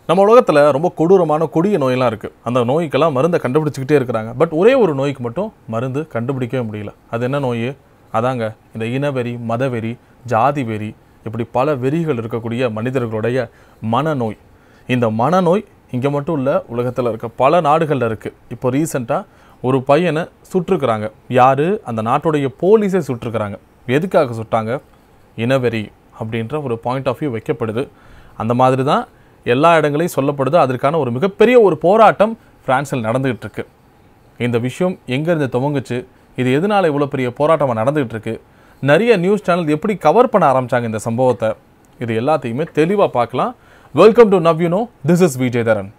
நம்ம உலகத்தில் ரொம்ப கொடூரமான கொடிய நோயெல்லாம் இருக்குது. அந்த நோய்க்கெல்லாம் மருந்தை கண்டுபிடிச்சிக்கிட்டே இருக்கிறாங்க. பட் ஒரே ஒரு நோய்க்கு மட்டும் மருந்து கண்டுபிடிக்கவே முடியல. அது என்ன நோய்? அதாங்க இந்த இனவெறி, மதவெறி, ஜாதி வெறி, இப்படி பல வெறிகள் இருக்கக்கூடிய மனிதர்களுடைய மனநோய். இந்த மனநோய் இங்கே மட்டும் இல்லை, உலகத்தில் இருக்க பல நாடுகளில் இருக்குது. இப்போ ரீசெண்டாக ஒரு பையனை சுட்டிருக்கிறாங்க. யார்? அந்த நாட்டுடைய போலீஸே சுட்டிருக்கிறாங்க. எதுக்காக சுட்டாங்க? இனவெறி அப்படின்ற ஒரு பாயிண்ட் ஆஃப் வியூ வைக்கப்படுது. அந்த மாதிரி தான் எல்லா இடங்களையும் சொல்லப்படுது. அதற்கான ஒரு மிகப்பெரிய ஒரு போராட்டம் பிரான்ஸில் நடந்துகிட்டு இருக்கு. இந்த விஷயம் எங்கேருந்து துவங்குச்சு? இது எதனால் இவ்வளோ பெரிய போராட்டமாக நடந்துகிட்டு இருக்கு? நிறைய நியூஸ் சேனல் எப்படி கவர் பண்ண ஆரம்பித்தாங்க இந்த சம்பவத்தை? இது எல்லாத்தையுமே தெளிவாக பார்க்கலாம். Welcome to now you know. This is Vijayadharan.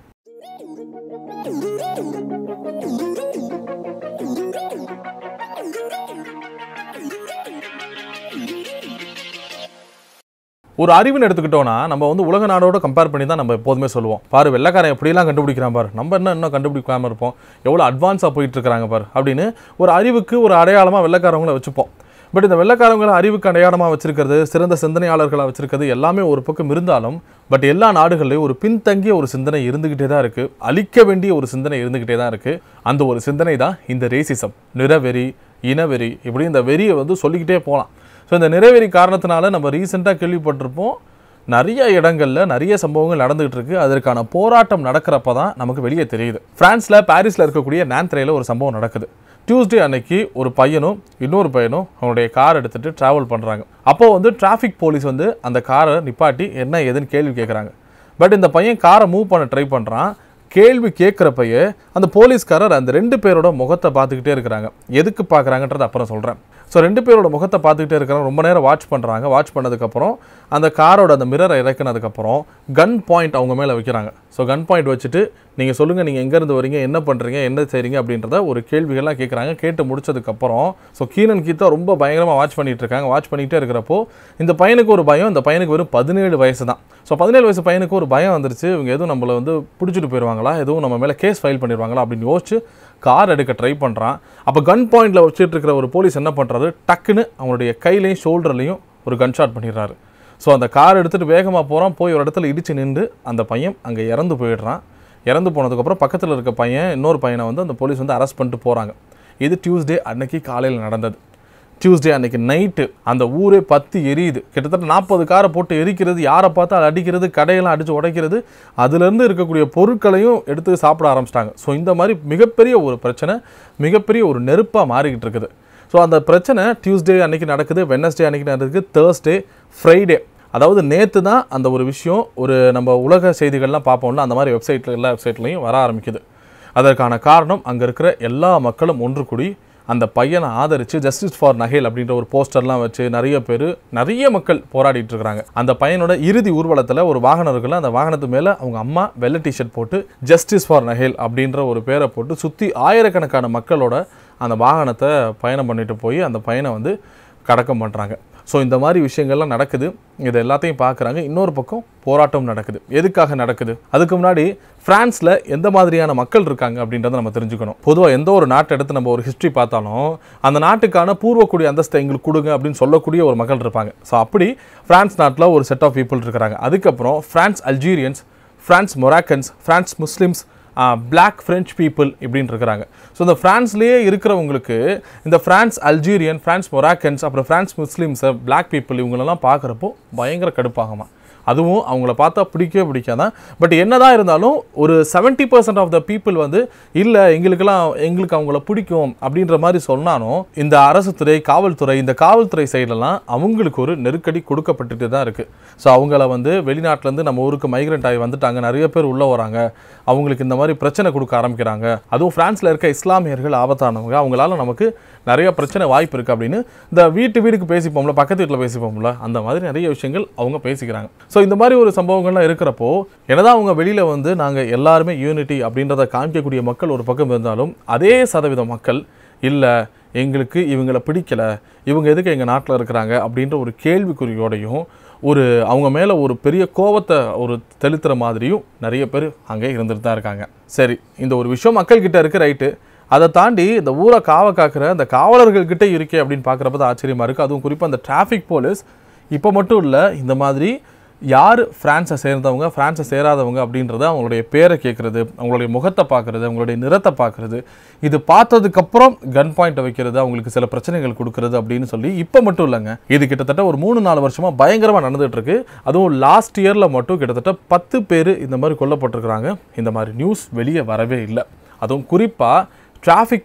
ஒரு அறிவுன்னு எடுத்துக்கிட்டோன்னா நம்ம உலக நாடோட கம்பேர் பண்ணி தான் நம்ம எப்போதுமே சொல்லுவோம். பாரு வெள்ளைக்காரன் எப்படிலாம் கண்டுபிடிக்கிறான் பாரு, நம்ம இன்னும் கண்டுபிடிக்காமல் இருப்போம், எவ்வளோ அட்வான்ஸாக போயிட்டு இருக்கிறாங்க பாரு அப்படின்னு ஒரு அறிவுக்கு ஒரு அடையாளமாக வெள்ளைக்காரவங்களை வச்சுப்போம். பட் இந்த வெள்ளைக்காரவங்களை அறிவுக்கு அடையாளமாக வச்சிருக்கிறது, சிறந்த சிந்தனையாளர்களாக வச்சிருக்கிறது எல்லாமே ஒரு பக்கம் இருந்தாலும், பட் எல்லா நாடுகள்லையும் ஒரு பின்தங்கிய ஒரு சிந்தனை இருந்துக்கிட்டே தான் இருக்குது. அழிக்க வேண்டிய ஒரு சிந்தனை இருந்துக்கிட்டே தான் இருக்குது. அந்த ஒரு சிந்தனை தான் இந்த ரேசிசம், நிறவெறி, இனவெறி, இப்படி இந்த வெறியை சொல்லிக்கிட்டே போகலாம். ஸோ இந்த நிறைவேறி காரணத்தினால நம்ம ரீசெண்டாக கேள்விப்பட்டிருப்போம், நிறைய இடங்களில் நிறைய சம்பவங்கள் நடந்துகிட்டு இருக்கு. அதற்கான போராட்டம் நடக்கிறப்ப தான் நமக்கு வெளியே தெரியுது. பிரான்ஸில் பாரிஸில் இருக்கக்கூடிய நான்த்ரேயில் ஒரு சம்பவம் நடக்குது. டியூஸ்டே அன்னைக்கு ஒரு பையனும் இன்னொரு பையனும் அவனுடைய கார் எடுத்துகிட்டு ட்ராவல் பண்ணுறாங்க. அப்போது டிராஃபிக் போலீஸ் அந்த காரை நிப்பாட்டி என்ன ஏதுன்னு கேள்வி கேட்குறாங்க. பட் இந்த பையன் காரை மூவ் பண்ண ட்ரை பண்ணுறான். கேள்வி கேட்குறப்பையே அந்த போலீஸ்காரர் அந்த ரெண்டு பேரோட முகத்தை பார்த்துக்கிட்டே இருக்கிறாங்க. எதுக்கு பார்க்குறாங்கன்றது அப்புறம் சொல்கிறேன். ஸோ ரெண்டு பேரோட முகத்தை பார்த்துக்கிட்டே இருக்கிறாங்க. ரொம்ப நேரம் வாட்ச் பண்ணுறாங்க. வாட்ச் பண்ணதுக்கப்புறம் அந்த காரோட அந்த மிரரை இறக்குனதுக்கப்புறம் கன் பாயிண்ட் அவங்க மேலே வைக்கிறாங்க. ஸோ கன் பாயிண்ட் வச்சுட்டு நீங்கள் சொல்லுங்கள், நீங்கள் எங்கேருந்து வரீங்க, என்ன பண்ணுறீங்க, என்ன செய்கிறீங்க அப்படின்றத ஒரு கேள்விகள்லாம் கேட்குறாங்க. கேட்டு முடிச்சதுக்கப்புறம் ஸோ கீனன் கீத்தா ரொம்ப பயங்கரமாக வாட்ச் பண்ணிகிட்டு இருக்காங்க. வாட்ச் பண்ணிகிட்டே இருக்கிறப்போ இந்த பையனுக்கு ஒரு பயம். இந்த பையனுக்கு வெறும் 17 வயசு தான். ஸோ 17 வயசு பையனுக்கு ஒரு பயம் வந்துருச்சு. இவங்க எதுவும் நம்மளை பிடிச்சிட்டு போயிடுவாங்களா, எதுவும் நம்ம மேலே கேஸ் ஃபைல் பண்ணிடுவாங்களா அப்படின்னு யோசிச்சு கார் எடுக்க ட்ரை பண்ணுறான். அப்போ கன் பாயிண்டில் வச்சுட்டு இருக்கிற ஒரு போலீஸ் என்ன பண்ணுறாரு, டக்குன்னு அவனுடைய கையிலையும் ஷோல்டர்லையும் ஒரு கன் ஷாட் பண்ணிடுறாரு. ஸோ அந்த கார் எடுத்துகிட்டு வேகமாக போகிறான். போய் ஒரு இடத்துல இடித்து நின்று அந்த பையன் அங்கே இறந்து போயிடுறான். இறந்து போனதுக்கப்புறம் பக்கத்தில் இருக்க பையன் இன்னொரு பையனை அந்த போலீஸ் அரெஸ்ட் பண்ணிட்டு போகிறாங்க. இது டியூஸ்டே அன்னைக்கு காலையில் நடந்தது. டியூஸ்டே அன்னைக்கு நைட்டு அந்த ஊரே பற்றி எரியுது. கிட்டத்தட்ட 40 காரை போட்டு எரிக்கிறது, யாரை பார்த்தா அதை அடிக்கிறது, கடையெல்லாம் அடித்து உடைக்கிறது, அதுலேருந்து இருக்கக்கூடிய பொருட்களையும் எடுத்து சாப்பிட ஆரம்பிச்சிட்டாங்க. ஸோ இந்த மாதிரி மிகப்பெரிய ஒரு பிரச்சனை, மிகப்பெரிய ஒரு நெருப்பாக மாறிக்கிட்டு இருக்குது. ஸோ அந்த பிரச்சனை டியூஸ்டே அன்னைக்கு நடக்குது, வெட்னஸ்டே அன்னைக்கு நடக்குது, தேர்ஸ்டே, ஃப்ரைடே, அதாவது நேற்று தான் அந்த ஒரு விஷயம் ஒரு நம்ம உலக செய்திகள்லாம் பார்ப்போம்ல, அந்த மாதிரி வெப்சைட்டில் எல்லா வெப்சைட்லையும் வர ஆரம்பிக்குது. அதற்கான காரணம் அங்கே இருக்கிற எல்லா மக்களும் ஒன்று கூடி அந்த பையனை ஆதரித்து ஜஸ்டிஸ் ஃபார் நஹேல் அப்படின்ற ஒரு போஸ்டர்லாம் வச்சு நிறைய மக்கள் போராடிட்டு இருக்கிறாங்க. அந்த பையனோட இறுதி ஊர்வலத்தில் ஒரு வாகனம் இருக்குல்ல, அந்த வாகனத்து மேலே அவங்க அம்மா வெள்ளை டிஷர்ட் போட்டு ஜஸ்டிஸ் ஃபார் நஹேல் அப்படின்ற ஒரு பேரை போட்டு சுற்றி ஆயிரக்கணக்கான மக்களோட அந்த வாகனத்தை பயணம் பண்ணிட்டு போய் அந்த பையனை கடக்கம் பண்ணுறாங்க. ஸோ இந்த மாதிரி விஷயங்கள்லாம் நடக்குது. இது எல்லாத்தையும் பார்க்குறாங்க. இன்னொரு பக்கம் போராட்டம் நடக்குது. எதுக்காக நடக்குது? அதுக்கு முன்னாடி பிரான்ஸில் எந்த மாதிரியான மக்கள் இருக்காங்க அப்படின்றத நம்ம தெரிஞ்சுக்கணும். பொதுவாக எந்த ஒரு நாட்டை எடுத்து நம்ம ஒரு ஹிஸ்ட்ரி பார்த்தாலும் அந்த நாட்டுக்கான பூர்வக்குடி அந்தஸ்தை எங்களுக்கு கொடுங்க அப்படின்னு சொல்லக்கூடிய ஒரு மக்கள் இருப்பாங்க. ஸோ அப்படி பிரான்ஸ் நாட்டில் ஒரு செட் ஆஃப் பீப்புள் இருக்கிறாங்க. அதுக்கப்புறம் France Algerians, France Moroccans, France Muslims, black French people இப்படின்னு இருக்கிறாங்க. ஸோ இந்த ஃப்ரான்ஸ்லேயே இருக்கிறவங்களுக்கு இந்த பிரான்ஸ் அல்ஜீரியன், பிரான்ஸ் மொராக்கன்ஸ், அப்புறம் பிரான்ஸ் முஸ்லீம்ஸை, பிளாக் பீப்புள் இவங்களெல்லாம் பார்க்குறப்போ பயங்கர கடுப்பாகுமா. அதுவும் அவங்கள பார்த்தா பிடிக்கவே பிடிக்காதான். பட் என்னதான் இருந்தாலும் ஒரு 70% ஆஃப் த பீப்புள் இல்லை எங்களுக்கு அவங்கள பிடிக்கும் அப்படின்ற மாதிரி சொன்னாலும் இந்த அரசு துறை, காவல்துறை, இந்த காவல்துறை சைடெல்லாம் அவங்களுக்கு ஒரு நெருக்கடி கொடுக்கப்பட்டுட்டு தான் இருக்குது. ஸோ அவங்கள வெளிநாட்டிலேருந்து நம்ம ஊருக்கு மைக்ரெண்ட் ஆகி வந்துட்டாங்க, நிறைய பேர் உள்ளே வராங்க, அவங்களுக்கு இந்த மாதிரி பிரச்சனை கொடுக்க ஆரம்பிக்கிறாங்க. அதுவும் பிரான்ஸில் இருக்க இஸ்லாமியர்கள் ஆபத்தானவங்க, அவங்களால நமக்கு நிறைய பிரச்சனை வாய்ப்பு இருக்குது அப்படின்னு இந்த வீட்டுக்கு பேசிப்போம்ல, பக்கத்து வீட்டில் பேசிப்போம்ல, அந்த மாதிரி நிறைய விஷயங்கள் அவங்க பேசிக்கிறாங்க. ஸோ இந்த மாதிரி ஒரு சம்பவங்கள்லாம் இருக்கிறப்போ என்னதான் அவங்க வெளியில் நாங்கள் எல்லாருமே யூனிட்டி அப்படின்றத காமிக்கக்கூடிய மக்கள் ஒரு பக்கம் இருந்தாலும் அதே சதவீதம் மக்கள் இல்லை எங்களுக்கு இவங்களை பிடிக்கலை, இவங்க எதுக்கு எங்கள் நாட்டில் இருக்கிறாங்க அப்படின்ற ஒரு கேள்விக்குறியோடையும் அவங்க மேலே ஒரு பெரிய கோபத்தை தெளித்துற மாதிரியும் நிறைய பேர் அங்கே இருந்துட்டு தான் இருக்காங்க. சரி, இந்த ஒரு விஷயம் மக்கள்கிட்ட இருக்குது, ரைட்டு. அதை தாண்டி இந்த ஊரை காக்கிற அந்த காவலர்கள்கிட்ட இருக்கே அப்படின்னு பார்க்குறப்ப தான் ஆச்சரியமாக இருக்குது. அதுவும் குறிப்பாக அந்த டிராஃபிக் போலீஸ் இப்போ மட்டும் இல்லை, இந்த மாதிரி யார் ஃப்ரான்ஸை சேர்ந்தவங்க ஃப்ரான்ஸை சேராதவங்க அப்படின்றத அவங்களுடைய பேரை கேட்குறது, அவங்களுடைய முகத்தை பார்க்குறது, அவங்களுடைய நிறத்தை பார்க்குறது, இது பார்த்ததுக்கப்புறம் கன் பாயிண்ட்டை வைக்கிறது, அவங்களுக்கு சில பிரச்சனைகள் கொடுக்குறது அப்படின்னு சொல்லி இப்போ மட்டும் இல்லைங்க, இது கிட்டத்தட்ட ஒரு 3-4 வருஷமாக பயங்கரமாக நடந்துகிட்டு இருக்கு. அதுவும் லாஸ்ட் இயரில் மட்டும் கிட்டத்தட்ட 10 பேர் இந்த மாதிரி கொல்லப்பட்டிருக்கிறாங்க. இந்த மாதிரி நியூஸ் வெளியே வரவே இல்லை. அதுவும் குறிப்பாக டிராஃபிக்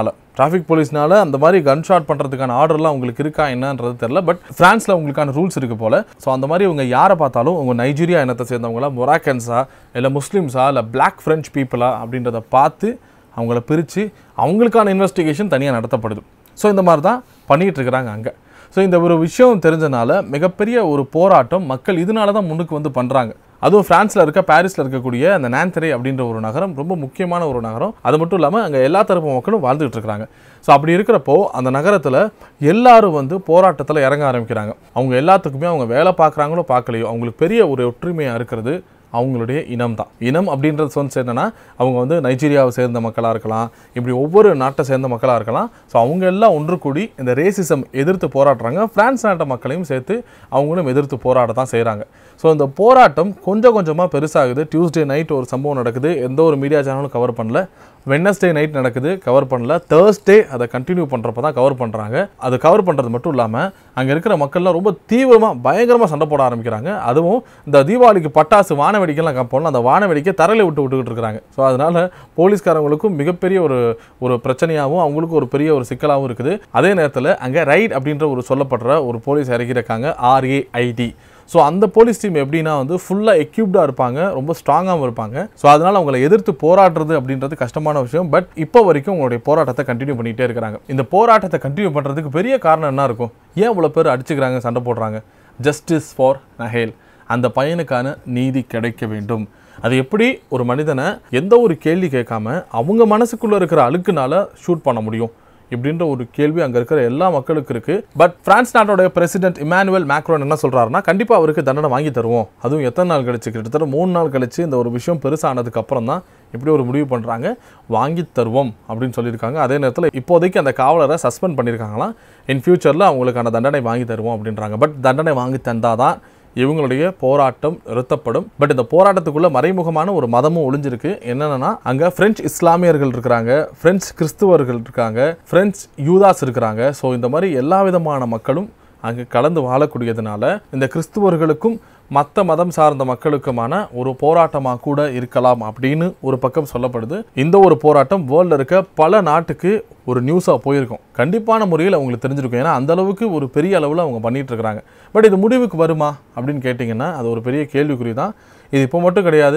போலீஸ்னால அந்த மாதிரி கன் ஷாட் பண்ணுறதுக்கான ஆர்டர்லாம் உங்களுக்கு இருக்கா என்னன்றது தெரியல. பட் ஃப்ரான்ஸில் உங்களுக்கான ரூல்ஸ் இருக்குது போல். ஸோ அந்த மாதிரி இவங்க யாரை பார்த்தாலும் உங்கள் நைஜீரியா இனத்தை சேர்ந்தவங்களா, மொராக்கன்ஸா, இல்லை முஸ்லீம்ஸா, இல்லை பிளாக் ஃப்ரெஞ்ச் பீப்புளா அப்படின்றத பார்த்து அவங்கள பிரித்து அவங்களுக்கான இன்வெஸ்டிகேஷன் தனியாக நடத்தப்படுது. ஸோ இந்த மாதிரி தான் பண்ணிகிட்டு இருக்கிறாங்க அங்கே. ஸோ இந்த ஒரு விஷயம் தெரிஞ்சனால மிகப்பெரிய ஒரு போராட்டம் மக்கள் இதனால தான் முன்னுக்கு வந்து பண்ணுறாங்க. அதுவும் ஃப்ரான்ஸில் இருக்க பாரிஸில் இருக்கக்கூடிய அந்த நான்தரே அப்படின்ற ஒரு நகரம் ரொம்ப முக்கியமான ஒரு நகரம். அது மட்டும் இல்லாமல் அங்கே எல்லா தரப்பு மக்களும் வாழ்ந்துகிட்டு இருக்கிறாங்க. ஸோ அப்படி இருக்கிறப்போ அந்த நகரத்தில் எல்லாரும் வந்து போராட்டத்தில் இறங்க ஆரம்பிக்கிறாங்க. அவங்க எல்லாத்துக்குமே அவங்க வேலை பார்க்குறாங்களோ பார்க்கலையோ அவங்களுக்கு பெரிய ஒரு ஒற்றுமையாக இருக்கிறது அவங்களுடைய இனம் தான். இனம் அப்படின்றது சொன்ன என்னன்னா அவங்க வந்து நைஜீரியாவை சேர்ந்த மக்களாக இருக்கலாம், இப்படி ஒவ்வொரு நாட்டை சேர்ந்த மக்களாக இருக்கலாம். ஸோ அவங்க எல்லாம் ஒன்று கூடி இந்த ரேசிசம் எதிர்த்து போராடுறாங்க. ஃப்ரான்ஸ் நாட்டு மக்களையும் சேர்த்து அவங்களும் எதிர்த்து போராட தான் செய்கிறாங்க. ஸோ இந்த போராட்டம் கொஞ்சம் கொஞ்சமாக பெருசாகுது. டியூஸ்டே நைட் ஒரு சம்பவம் நடக்குது, எந்த ஒரு மீடியா சேனலும் கவர் பண்ணல. வெட்னஸ்டே நைட் நடக்குது, கவர் பண்ணல. தேர்ஸ்டே அதை கண்டினியூ பண்ணுறப்ப தான் கவர் பண்ணுறாங்க. அது கவர் பண்ணுறது மட்டும் இல்லாமல் அங்கே இருக்கிற மக்கள்லாம் ரொம்ப தீவிரமாக பயங்கரமாக சண்டை போட ஆரம்பிக்கிறாங்க. அதுவும் இந்த தீபாவளிக்கு பட்டாசு வானவெடிக்கைலாம் காப்போம்ல, அந்த வானவெடிக்கை தரையில் விட்டுக்கிட்டு இருக்கிறாங்க. ஸோ அதனால் போலீஸ்காரங்களுக்கும் மிகப்பெரிய ஒரு பிரச்சனையாகவும் அவங்களுக்கும் ஒரு பெரிய ஒரு சிக்கலாகவும் இருக்குது. அதே நேரத்தில் அங்கே ரைட் அப்படின்ற ஒரு சொல்லப்படுற ஒரு போலீஸ் இறக்கியிருக்காங்க, RAID. ஸோ அந்த போலீஸ் டீம் எப்படின்னா வந்து ஃபுல்லாக எக்யூப்டாக இருப்பாங்க, ரொம்ப ஸ்ட்ராங்காகவும் இருப்பாங்க. ஸோ அதனால் அவங்களை எதிர்த்து போராடுறது அப்படின்றது கஷ்டமான விஷயம். பட் இப்போ வரைக்கும் உங்களுடைய போராட்டத்தை கண்டினியூ பண்ணிகிட்டே இருக்கிறாங்க. இந்த போராட்டத்தை கண்டினியூ பண்ணுறதுக்கு பெரிய காரணம் என்ன இருக்கும்? ஏன் இவ்வளோ பேர் அடிச்சுக்கிறாங்க, சண்டை போடுறாங்க? ஜஸ்டிஸ் ஃபார் நஹேல், அந்த பையனுக்கான நீதி கிடைக்க வேண்டும். அது எப்படி ஒரு மனிதனை எந்த ஒரு கேள்வி கேட்காம அவங்க மனசுக்குள்ளே இருக்கிற அழுக்குனால ஷூட் பண்ண முடியும் இப்படின்ற ஒரு கேள்வி அங்கே இருக்கிற எல்லா மக்களுக்கு இருக்குது. பட் பிரான்ஸ் நாட்டோடைய பிரசிடென்ட் இமானுவேல் மேக்ரோன் என்ன சொல்கிறாருன்னா, கண்டிப்பாக அவருக்கு தண்டனை வாங்கி தருவோம். அதுவும் எத்தனை நாள் கழிச்சு, கிட்டத்தட்ட 3 நாள் கழிச்சு இந்த ஒரு விஷயம் பெருசானதுக்கு அப்புறம் தான் இப்படி ஒரு முடிவு பண்ணுறாங்க. வாங்கி தருவோம் அப்படின்னு சொல்லியிருக்காங்க. அதே நேரத்தில் இப்போதைக்கு அந்த காவலரை சஸ்பெண்ட் பண்ணியிருக்காங்களாம். இன் ஃபியூச்சரில் அவங்களுக்கான தண்டனை வாங்கி தருவோம் அப்படின்றாங்க. பட் தண்டனை வாங்கி தந்தாதான் இவங்களுடைய போராட்டம் நிறுத்தப்படும். பட் இந்த போராட்டத்துக்குள்ள மறைமுகமான ஒரு மதமும் ஒளிஞ்சிருக்கு. என்னன்னா அங்க பிரெஞ்சு இஸ்லாமியர்கள் இருக்கிறாங்க, பிரெஞ்சு கிறிஸ்துவர்கள் இருக்காங்க, பிரெஞ்சு யூதாஸ் இருக்கிறாங்க. ஸோ இந்த மாதிரி எல்லா விதமான மக்களும் அங்கே கலந்து வாழக்கூடியதுனால இந்த கிறிஸ்துவர்களுக்கும் மற்ற மதம் சார்ந்த மக்களுக்குமான ஒரு போராட்டமாக கூட இருக்கலாம் அப்படின்னு ஒரு பக்கம் சொல்லப்படுது. இந்த ஒரு போராட்டம் வேர்ல்டில் இருக்க பல நாட்டுக்கு ஒரு நியூஸாக போயிருக்கும். கண்டிப்பான முறையில் அவங்களுக்கு தெரிஞ்சிருக்கும். ஏன்னா அந்த அளவுக்கு ஒரு பெரிய அளவில் அவங்க பண்ணிட்டு இருக்கிறாங்க. பட் இது முடிவுக்கு வருமா அப்படின்னு கேட்டிங்கன்னா அது ஒரு பெரிய கேள்விக்குறி தான். இது இப்போ மட்டும் கிடையாது.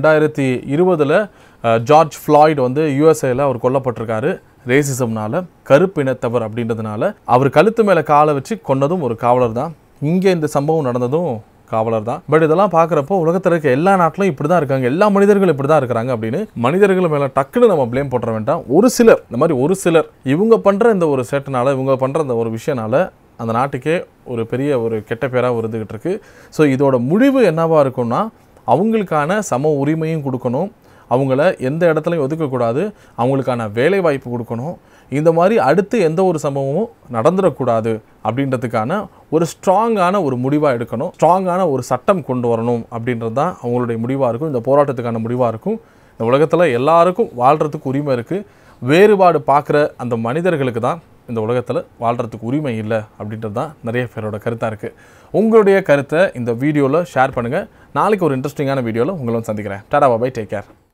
2020 ஜார்ஜ் ஃப்ளாய்டு வந்து USA அவர் கொல்லப்பட்டிருக்காரு. ரேசிசம்னால, கருப்பினத்தவர் அப்படின்றதுனால அவர் கழுத்து மேலே காலை வச்சு கொன்னதும் ஒரு காவலர் தான். இங்கே இந்த சம்பவம் நடந்ததும் காவலர் தான். பட் இதெல்லாம் பார்க்குறப்போ உலகத்தில் இருக்க எல்லா நாட்டிலும் இப்படி தான் இருக்காங்க, எல்லா மனிதர்களும் இப்படி தான் இருக்கிறாங்க அப்படின்னு மனிதர்கள் மேலே டக்குன்னு நம்ம ப்ளேம் போட்டுற வேண்டாம். ஒரு சிலர், இந்த மாதிரி ஒரு சிலர் இவங்க பண்ணுற இந்த ஒரு சேட்டனால, இவங்க பண்ணுற இந்த ஒரு விஷயனால அந்த நாட்டுக்கே ஒரு பெரிய ஒரு கெட்ட பேராக இருந்துக்கிட்டு இருக்கு. ஸோ இதோட முடிவு என்னவாக இருக்கும்னா, அவங்களுக்கான சம உரிமையும் கொடுக்கணும், அவங்கள எந்த இடத்துலையும் ஒதுக்கக்கூடாது, அவங்களுக்கான வேலை வாய்ப்பு கொடுக்கணும். இந்த மாதிரி அடுத்து எந்த ஒரு சம்பவமும் நடந்துடக்கூடாது அப்படின்றதுக்கான ஒரு ஸ்ட்ராங்கான ஒரு முடிவாக எடுக்கணும், ஸ்ட்ராங்கான ஒரு சட்டம் கொண்டு வரணும் அப்படின்றது தான் அவங்களுடைய முடிவாக இருக்கும். இந்த போராட்டத்துக்கான முடிவாக இருக்கும். இந்த உலகத்தில் எல்லாருக்கும் வாழ்கிறதுக்கு உரிமை இருக்குது. வேறுபாடு பார்க்குற அந்த மனிதர்களுக்கு தான் இந்த உலகத்தில் வாழ்கிறதுக்கு உரிமை இல்லை அப்படின்றது தான் நிறைய பேரோட கருத்தாக இருக்குது. உங்களுடைய கருத்தை இந்த வீடியோவில் ஷேர் பண்ணுங்கள். நாளைக்கு ஒரு இன்ட்ரெஸ்டிங்கான வீடியோவில் உங்களும் சந்திக்கிறேன். Tata, bye, take care.